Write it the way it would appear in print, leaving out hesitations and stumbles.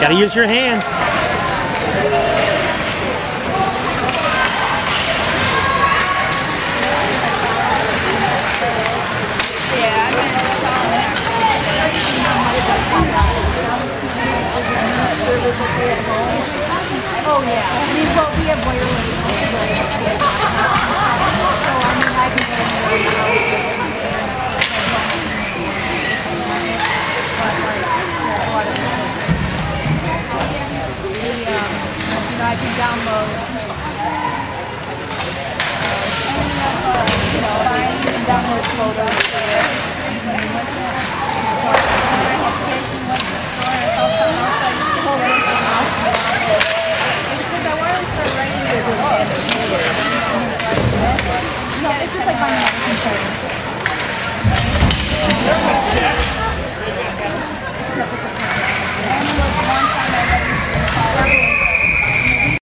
Gotta use your hands. Oh yeah, I mean, well, we have wireless. So I mean, I can get anywhere in the house with it. But like, a lot of you know, I can download. You know, I can download photos to it. No, it's just like on my computer.